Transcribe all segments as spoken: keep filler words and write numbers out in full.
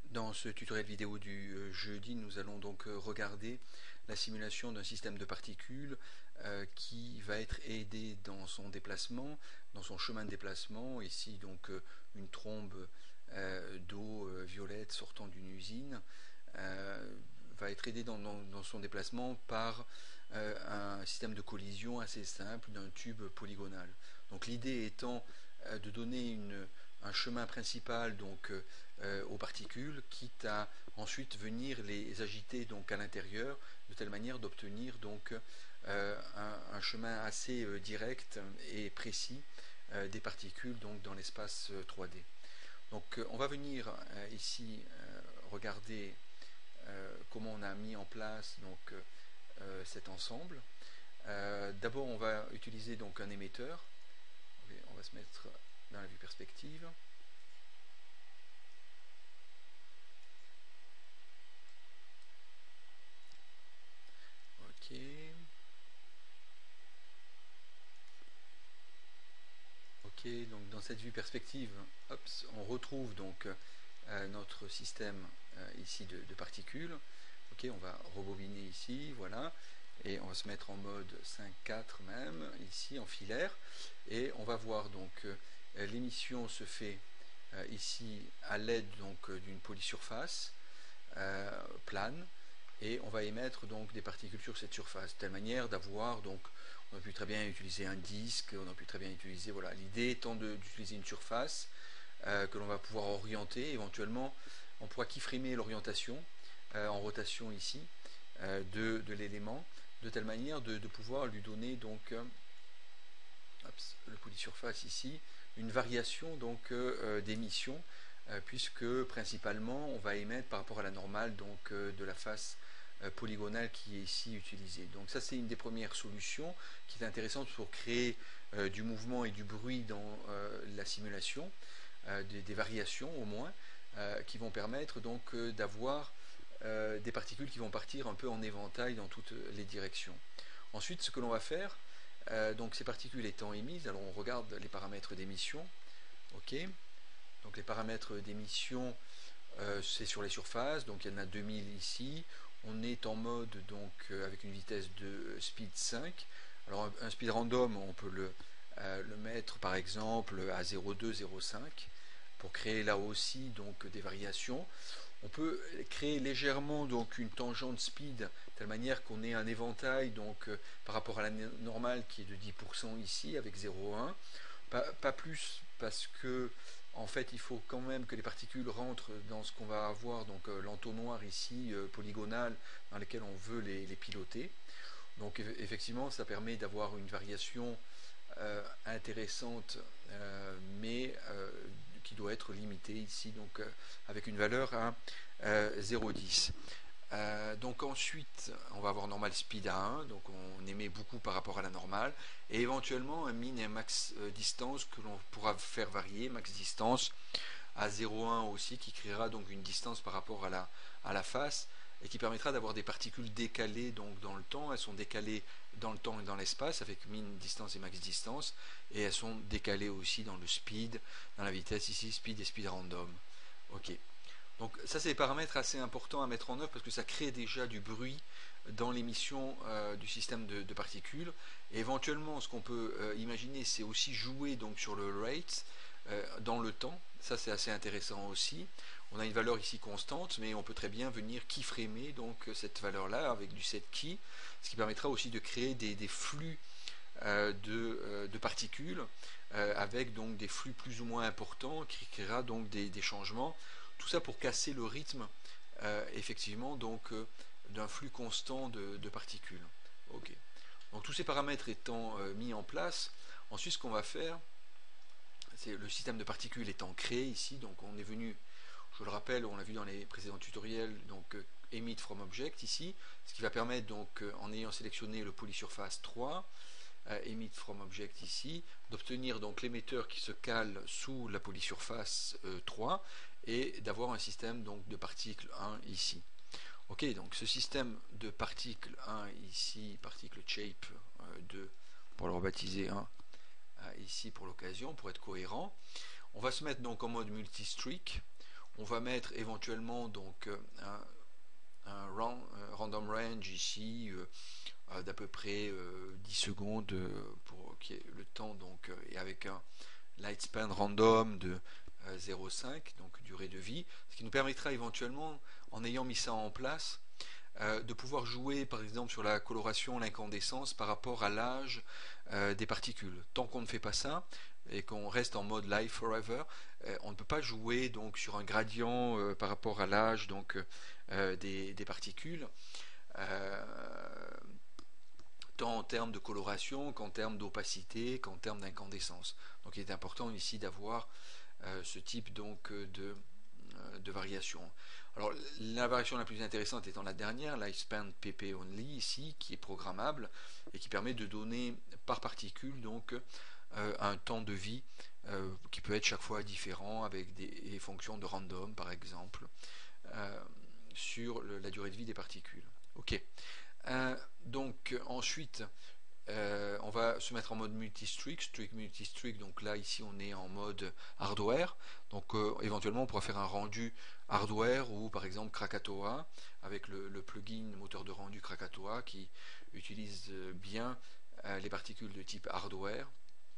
Dans ce tutoriel vidéo du euh, jeudi, nous allons donc euh, regarder la simulation d'un système de particules euh, qui va être aidé dans son déplacement, dans son chemin de déplacement. Ici donc euh, une trombe euh, d'eau euh, violette sortant d'une usine euh, va être aidé dans, dans, dans son déplacement par euh, un système de collision assez simple d'un tube polygonal. Donc l'idée étant euh, de donner une, un chemin principal donc euh, aux particules, quitte à ensuite venir les agiter donc à l'intérieur de telle manière d'obtenir donc euh, un, un chemin assez euh, direct et précis euh, des particules donc dans l'espace euh, trois D. Donc euh, on va venir euh, ici euh, regarder euh, comment on a mis en place donc euh, cet ensemble. Euh, D'abord on va utiliser donc un émetteur. On va se mettre dans la vue perspective. Ok. Ok, donc dans cette vue perspective, hop, on retrouve donc euh, notre système euh, ici de, de particules. Ok, on va rebobiner ici, voilà, et on va se mettre en mode cinq quatre même, ici en filaire, et on va voir donc euh, l'émission se fait euh, ici à l'aide donc d'une polysurface euh, plane, et on va émettre donc des particules sur cette surface, de telle manière d'avoir donc, on a pu très bien utiliser un disque, on a pu très bien utiliser, voilà, l'idée étant d'utiliser une surface euh, que l'on va pouvoir orienter, éventuellement on pourra keyframer l'orientation euh, en rotation ici euh, de, de l'élément, de telle manière de, de pouvoir lui donner donc euh, Ops, le polysurface ici, une variation donc euh, d'émission, euh, puisque principalement on va émettre par rapport à la normale donc euh, de la face euh, polygonale qui est ici utilisée. Donc ça c'est une des premières solutions qui est intéressante pour créer euh, du mouvement et du bruit dans euh, la simulation, euh, des, des, variations au moins, euh, qui vont permettre donc euh, d'avoir euh, des particules qui vont partir un peu en éventail dans toutes les directions. Ensuite, ce que l'on va faire, euh, donc ces particules étant émises, alors on regarde les paramètres d'émission. Ok. Donc les paramètres d'émission, euh, c'est sur les surfaces. Donc il y en a deux mille ici. On est en mode donc euh, avec une vitesse de speed cinq. Alors un, un speed random, on peut le, euh, le mettre par exemple à zéro virgule deux, zéro virgule cinq pour créer là aussi donc des variations. On peut créer légèrement donc une tangente speed de telle manière qu'on ait un éventail donc euh, par rapport à la normale qui est de dix pour cent ici avec zéro virgule un. Pas, pas plus parce que en fait il faut quand même que les particules rentrent dans ce qu'on va avoir donc euh, l'entonnoir ici euh, polygonal dans lequel on veut les, les piloter. Donc effectivement ça permet d'avoir une variation euh, intéressante euh, mais euh, qui doit être limitée ici donc euh, avec une valeur à euh, zéro virgule dix. Euh, donc ensuite on va avoir normal speed à un, donc on émet beaucoup par rapport à la normale, et éventuellement un min et un max euh, distance que l'on pourra faire varier, max distance à zéro virgule un aussi, qui créera donc une distance par rapport à la, à la face, et qui permettra d'avoir des particules décalées donc dans le temps. Elles sont décalées dans le temps et dans l'espace avec min distance et max distance, et elles sont décalées aussi dans le speed, dans la vitesse ici, speed et speed random. Ok. Donc ça c'est des paramètres assez importants à mettre en œuvre parce que ça crée déjà du bruit dans l'émission euh, du système de, de particules. Et éventuellement ce qu'on peut euh, imaginer c'est aussi jouer donc sur le rate euh, dans le temps. Ça c'est assez intéressant aussi. On a une valeur ici constante mais on peut très bien venir keyframer donc cette valeur là avec du set key, ce qui permettra aussi de créer des, des flux euh, de, euh, de particules euh, avec donc des flux plus ou moins importants qui créera donc des, des changements. Tout ça pour casser le rythme euh, effectivement donc euh, d'un flux constant de, de particules. Ok. Donc tous ces paramètres étant euh, mis en place, ensuite ce qu'on va faire, c'est le système de particules étant créé ici. Donc on est venu, je le rappelle, on l'a vu dans les précédents tutoriels, donc euh, emit from object ici, ce qui va permettre donc euh, en ayant sélectionné le polysurface trois, euh, emit from object ici, d'obtenir donc l'émetteur qui se cale sous la polysurface euh, trois et d'avoir un système donc de particle un ici. Ok, donc ce système de particle un ici, particle shape euh, deux, pour le rebaptiser un euh, ici pour l'occasion, pour être cohérent. On va se mettre donc en mode multi-streak. on va mettre éventuellement donc un, un random range ici euh, d'à peu près euh, dix secondes pour qu'il y ait le temps, donc, et avec un lightspan random de euh, zéro virgule cinq, donc durée de vie, ce qui nous permettra éventuellement, en ayant mis ça en place, euh, de pouvoir jouer par exemple sur la coloration, l'incandescence par rapport à l'âge euh, des particules. Tant qu'on ne fait pas ça et qu'on reste en mode live forever, euh, on ne peut pas jouer donc sur un gradient euh, par rapport à l'âge donc euh, des, des particules. Euh, tant en termes de coloration qu'en termes d'opacité, qu'en termes d'incandescence. Donc il est important ici d'avoir euh, ce type donc de, euh, de variation. Alors la variation la plus intéressante étant la dernière, Lifespan P P Only ici, qui est programmable et qui permet de donner par particule donc euh, un temps de vie euh, qui peut être chaque fois différent avec des, des fonctions de random par exemple euh, sur le, la durée de vie des particules. Ok. Euh, donc ensuite euh, on va se mettre en mode multi-streak, streak multi-streak, donc là ici on est en mode hardware, donc euh, éventuellement on pourra faire un rendu hardware ou par exemple Krakatoa avec le, le plugin moteur de rendu Krakatoa qui utilise bien euh, les particules de type hardware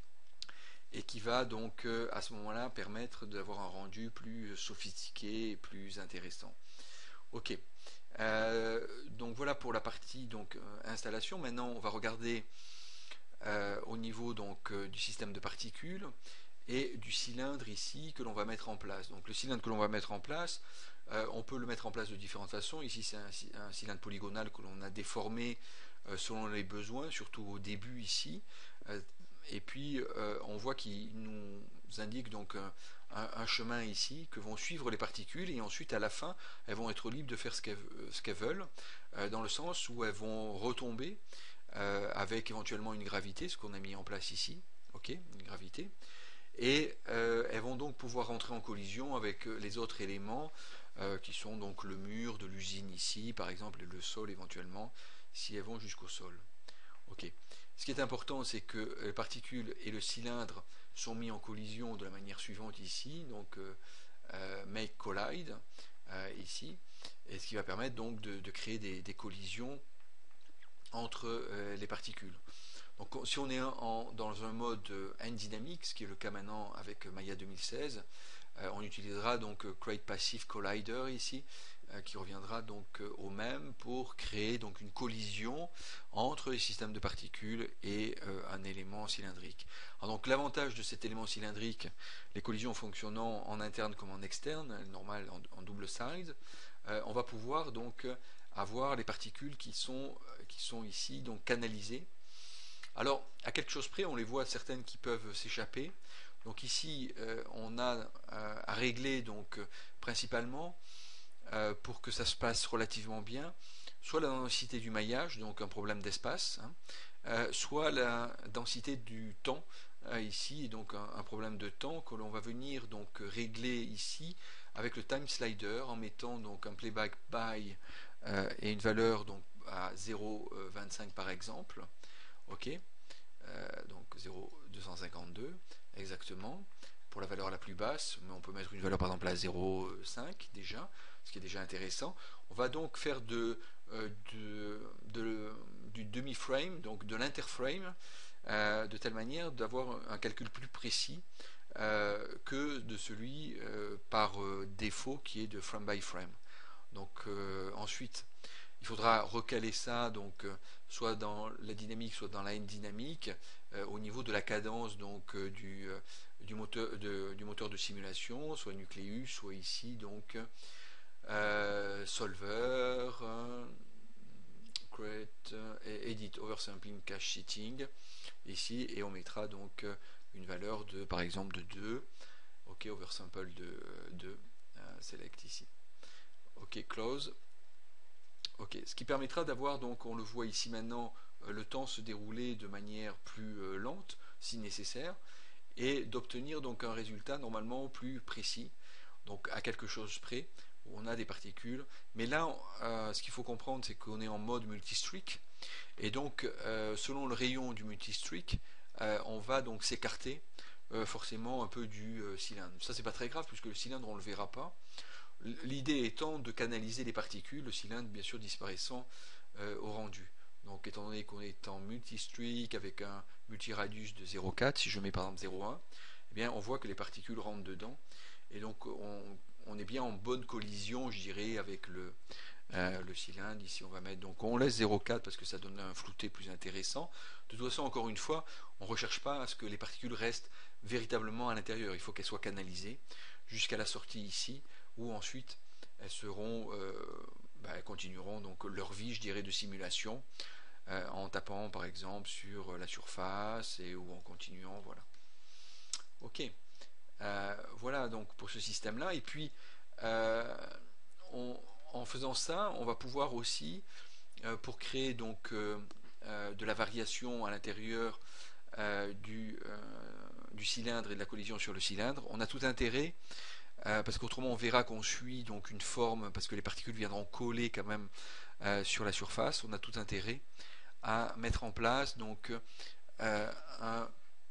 et qui va donc euh, à ce moment là permettre d'avoir un rendu plus sophistiqué et plus intéressant. Ok. Euh, donc voilà pour la partie donc euh, installation. Maintenant on va regarder euh, au niveau donc euh, du système de particules et du cylindre ici que l'on va mettre en place. Donc le cylindre que l'on va mettre en place, euh, on peut le mettre en place de différentes façons. Ici c'est un, un cylindre polygonal que l'on a déformé euh, selon les besoins, surtout au début ici. Euh, et puis euh, on voit qu'il nous indique donc un, un, un chemin ici que vont suivre les particules et ensuite à la fin elles vont être libres de faire ce qu'elles ce qu'elles veulent euh, dans le sens où elles vont retomber euh, avec éventuellement une gravité, ce qu'on a mis en place ici, ok, une gravité, et euh, elles vont donc pouvoir entrer en collision avec les autres éléments euh, qui sont donc le mur de l'usine ici par exemple et le sol éventuellement si elles vont jusqu'au sol. Ok. Ce qui est important, c'est que les particules et le cylindre sont mis en collision de la manière suivante ici, donc euh, euh, make collide euh, ici, et ce qui va permettre donc de, de créer des, des collisions entre euh, les particules. Donc si on est en, dans un mode end dynamique, ce qui est le cas maintenant avec Maya deux mille seize, euh, on utilisera donc Create Passive Collider ici, euh, qui reviendra donc euh, au même pour créer donc une collision entre les systèmes de particules et euh, un élément cylindrique. Alors donc l'avantage de cet élément cylindrique, les collisions fonctionnant en interne comme en externe, normal en, en double side, euh, on va pouvoir donc avoir les particules qui sont, qui sont ici donc canalisées. Alors, à quelque chose près, on les voit certaines qui peuvent s'échapper. Donc ici, euh, on a euh, à régler donc euh, principalement euh, pour que ça se passe relativement bien, soit la densité du maillage, donc un problème d'espace, hein, euh, soit la densité du temps euh, ici, donc un, un problème de temps que l'on va venir donc régler ici avec le time slider en mettant donc un playback by euh, et une valeur donc à zéro virgule vingt-cinq par exemple. Ok, euh, donc zéro virgule deux cent cinquante-deux exactement pour la valeur la plus basse, mais on peut mettre une valeur par exemple à zéro virgule cinq déjà, ce qui est déjà intéressant. On va donc faire de, euh, de, de du demi-frame, donc de l'interframe, euh, de telle manière d'avoir un calcul plus précis euh, que de celui euh, par euh, défaut qui est de frame by frame. Donc euh, ensuite il faudra recaler ça donc euh, soit dans la dynamique soit dans la n dynamique euh, au niveau de la cadence donc euh, du, euh, du, moteur, de, du moteur de simulation, soit Nucleus, soit ici donc euh, Solver, euh, Create, euh, Edit Oversampling Cache Setting ici, et on mettra donc euh, une valeur de par exemple de deux, ok, Oversample de deux, euh, Select ici, ok, Close. Ok, ce qui permettra d'avoir, donc on le voit ici maintenant, euh, le temps se dérouler de manière plus euh, lente, si nécessaire, et d'obtenir donc un résultat normalement plus précis, donc à quelque chose près, où on a des particules. Mais là, euh, ce qu'il faut comprendre, c'est qu'on est en mode multistreak, et donc euh, selon le rayon du multistreak, euh, on va donc s'écarter euh, forcément un peu du euh, cylindre. Ça, c'est pas très grave, puisque le cylindre, on le verra pas. L'idée étant de canaliser les particules, le cylindre bien sûr disparaissant euh, au rendu. Donc étant donné qu'on est en multi-streak avec un multiradius de zéro virgule quatre, si je mets par exemple zéro virgule un, eh bien on voit que les particules rentrent dedans. Et donc on, on est bien en bonne collision, je dirais, avec le, euh, le cylindre. Ici on va mettre, donc on laisse zéro virgule quatre parce que ça donne un flouté plus intéressant. De toute façon, encore une fois, on ne recherche pas à ce que les particules restent véritablement à l'intérieur. Il faut qu'elles soient canalisées jusqu'à la sortie ici, où ensuite elles seront, euh, bah, elles continueront donc leur vie, je dirais, de simulation, euh, en tapant par exemple sur la surface et ou en continuant, voilà. Ok, euh, voilà donc pour ce système-là. Et puis, euh, on, en faisant ça, on va pouvoir aussi, euh, pour créer donc euh, euh, de la variation à l'intérieur euh, du, euh, du cylindre et de la collision sur le cylindre, on a tout intérêt. Euh, parce qu'autrement on verra qu'on suit donc une forme, parce que les particules viendront coller quand même euh, sur la surface. On a tout intérêt à mettre en place donc euh, un,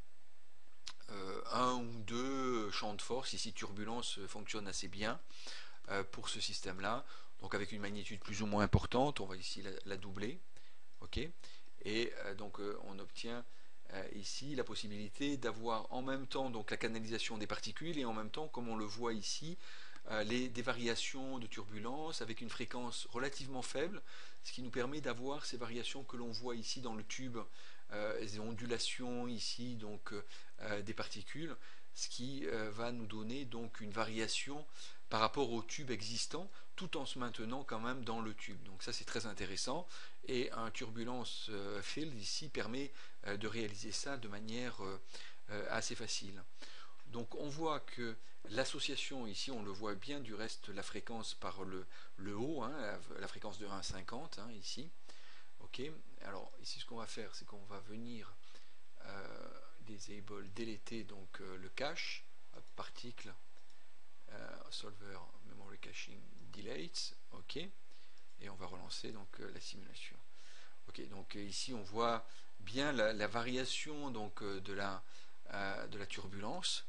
euh, un ou deux champs de force. Ici turbulence fonctionne assez bien euh, pour ce système là, donc avec une magnitude plus ou moins importante. On va ici la, la doubler, ok, et euh, donc euh, on obtient euh, ici la possibilité d'avoir en même temps donc la canalisation des particules et en même temps, comme on le voit ici, euh, les, des variations de turbulence avec une fréquence relativement faible, ce qui nous permet d'avoir ces variations que l'on voit ici dans le tube, euh, les ondulations ici donc euh, des particules, ce qui euh, va nous donner donc une variation par rapport au tube existant, tout en se maintenant quand même dans le tube. Donc ça c'est très intéressant, et un turbulence euh, field ici permet euh, de réaliser ça de manière euh, euh, assez facile. Donc on voit que l'association ici, on le voit bien du reste, la fréquence par le, le haut, hein, la, la fréquence de un virgule cinquante hein, ici. Ok. Alors ici ce qu'on va faire, c'est qu'on va venir euh, disable, déléter donc euh, le cache, particle euh, solver memory caching delete, ok, et on va relancer donc euh, la simulation. Ok, donc euh, ici on voit bien la, la variation donc euh, de la euh, de la turbulence.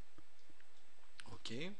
Ok, et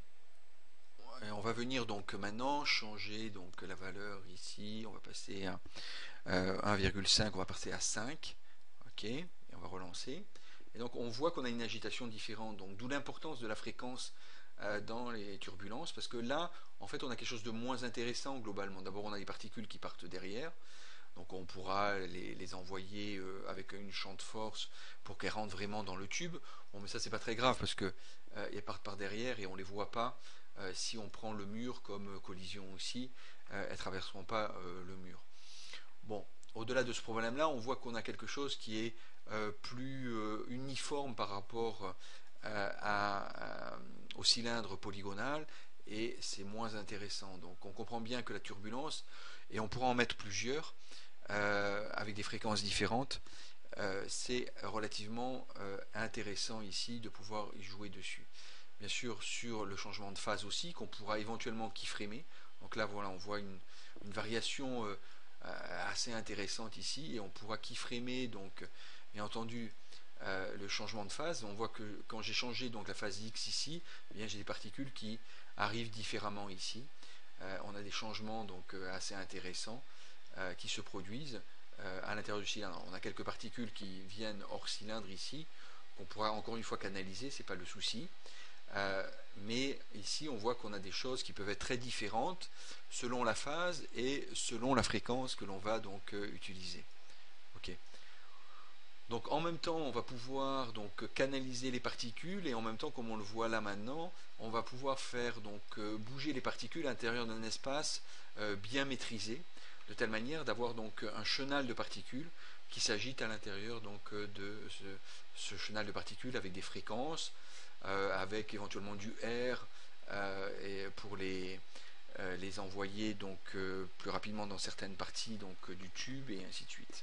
on va venir donc maintenant changer donc la valeur ici. On va passer à euh, un virgule cinq, on va passer à cinq. Ok, et on va relancer. Et donc on voit qu'on a une agitation différente. Donc d'où l'importance de la fréquence euh, dans les turbulences, parce que là, en fait, on a quelque chose de moins intéressant globalement. D'abord, on a des particules qui partent derrière. Donc on pourra les, les envoyer euh, avec une champ de force pour qu'elles rentrent vraiment dans le tube. Bon, mais ça c'est pas très grave parce que euh, elles partent par derrière et on les voit pas. Euh, si on prend le mur comme collision aussi, euh, elles traverseront pas euh, le mur. Bon, au-delà de ce problème-là, on voit qu'on a quelque chose qui est euh, plus euh, uniforme par rapport euh, à, à, au cylindre polygonal, et c'est moins intéressant. Donc on comprend bien que la turbulence, et on pourra en mettre plusieurs, euh, avec des fréquences différentes, euh, c'est relativement euh, intéressant ici de pouvoir y jouer dessus. Bien sûr, sur le changement de phase aussi, qu'on pourra éventuellement keyframer. Donc là, voilà, on voit une, une variation euh, assez intéressante ici, et on pourra keyframer, donc, bien entendu, euh, le changement de phase. On voit que quand j'ai changé donc la phase X ici, eh bien j'ai des particules qui arrivent différemment ici. Euh, on a des changements donc euh, assez intéressants euh, qui se produisent euh, à l'intérieur du cylindre. On a quelques particules qui viennent hors cylindre ici, qu'on pourra encore une fois canaliser, c'est pas le souci. Euh, mais ici on voit qu'on a des choses qui peuvent être très différentes selon la phase et selon la fréquence que l'on va donc euh, utiliser. Ok. Donc en même temps on va pouvoir donc canaliser les particules, et en même temps, comme on le voit là maintenant, on va pouvoir faire donc euh, bouger les particules à l'intérieur d'un espace euh, bien maîtrisé, de telle manière d'avoir donc un chenal de particules qui s'agite à l'intérieur donc de ce, ce chenal de particules avec des fréquences, euh, avec éventuellement du R euh, et pour les, euh, les envoyer donc euh, plus rapidement dans certaines parties donc du tube, et ainsi de suite.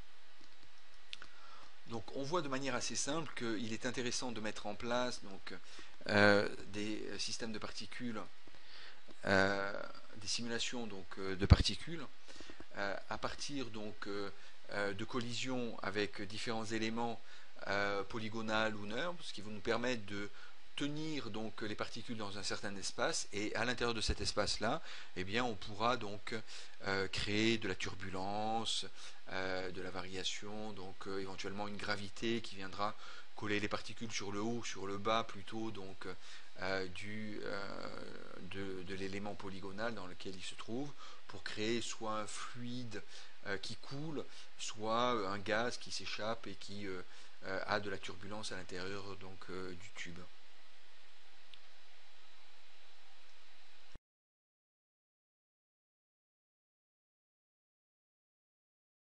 Donc on voit de manière assez simple qu'il est intéressant de mettre en place donc, euh, des systèmes de particules, euh, des simulations donc, euh, de particules, euh, à partir donc, euh, de collisions avec différents éléments euh, polygonales ou NURBS, ce qui vont nous permettre de tenir donc les particules dans un certain espace, et à l'intérieur de cet espace-là, eh bien, on pourra donc euh, créer de la turbulence, euh, de la variation, donc euh, éventuellement une gravité qui viendra coller les particules sur le haut, sur le bas plutôt, donc euh, du, euh, de, de l'élément polygonal dans lequel il se trouve, pour créer soit un fluide euh, qui coule, soit un gaz qui s'échappe et qui euh, euh, a de la turbulence à l'intérieur donc euh, du tube.